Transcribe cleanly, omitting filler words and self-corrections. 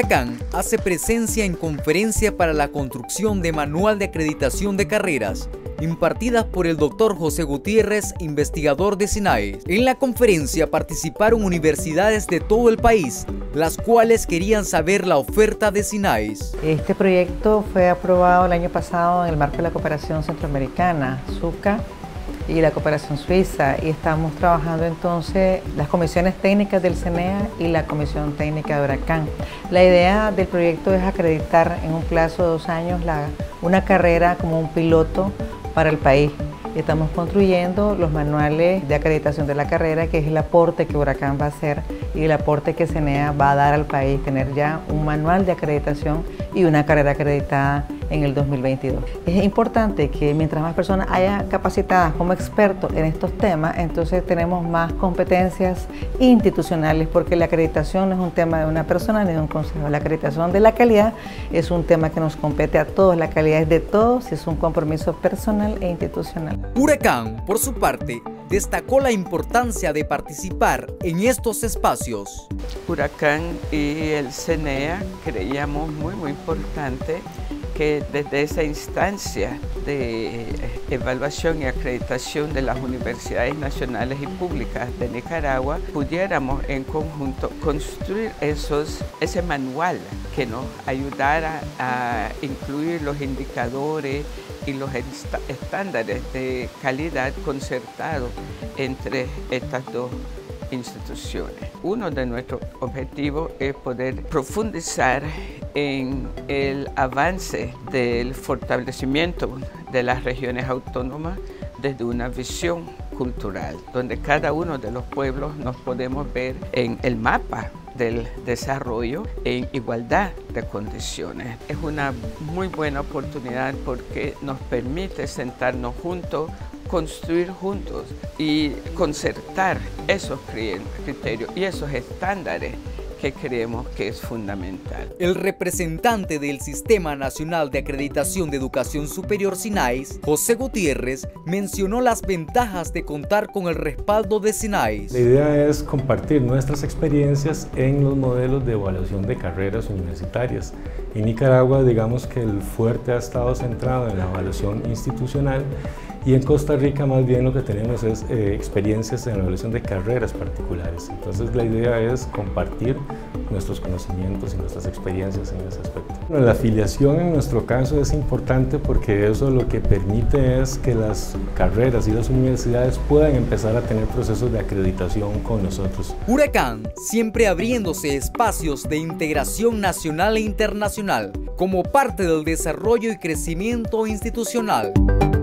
Huracán hace presencia en conferencia para la construcción de manual de acreditación de carreras, impartidas por el Dr. José Gutiérrez, investigador de SINAES. En la conferencia participaron universidades de todo el país, las cuales querían saber la oferta de SINAES. Este proyecto fue aprobado el año pasado en el marco de la cooperación centroamericana, SUCA, y la cooperación suiza, y estamos trabajando entonces las comisiones técnicas del CENEA y la comisión técnica de Huracán. La idea del proyecto es acreditar en un plazo de 2 años una carrera como un piloto para el país. Estamos construyendo los manuales de acreditación de la carrera, que es el aporte que Huracán va a hacer y el aporte que CENEA va a dar al país, tener ya un manual de acreditación y una carrera acreditada en el 2022. Es importante que mientras más personas haya capacitadas como expertos en estos temas, entonces tenemos más competencias institucionales, porque la acreditación no es un tema de una persona ni de un consejo. La acreditación de la calidad es un tema que nos compete a todos, la calidad es de todos y es un compromiso personal e institucional. Huracán, por su parte, destacó la importancia de participar en estos espacios. Huracán y el CENEA creíamos muy importante que desde esa instancia de evaluación y acreditación de las universidades nacionales y públicas de Nicaragua pudiéramos en conjunto construir ese manual que nos ayudara a incluir los indicadores y los estándares de calidad concertados entre estas dos instituciones. Uno de nuestros objetivos es poder profundizar en el avance del fortalecimiento de las regiones autónomas desde una visión cultural, donde cada uno de los pueblos nos podemos ver en el mapa del desarrollo en igualdad de condiciones. Es una muy buena oportunidad porque nos permite sentarnos juntos, construir juntos y concertar esos criterios y esos estándares que creemos que es fundamental. El representante del Sistema Nacional de Acreditación de Educación Superior SINAES, José Gutiérrez, mencionó las ventajas de contar con el respaldo de SINAES. La idea es compartir nuestras experiencias en los modelos de evaluación de carreras universitarias. En Nicaragua, digamos que el fuerte ha estado centrado en la evaluación institucional, y en Costa Rica más bien lo que tenemos es experiencias en la evaluación de carreras particulares. Entonces la idea es compartir nuestros conocimientos y nuestras experiencias en ese aspecto. Bueno, la afiliación en nuestro caso es importante porque eso lo que permite es que las carreras y las universidades puedan empezar a tener procesos de acreditación con nosotros. Huracán, siempre abriéndose espacios de integración nacional e internacional como parte del desarrollo y crecimiento institucional.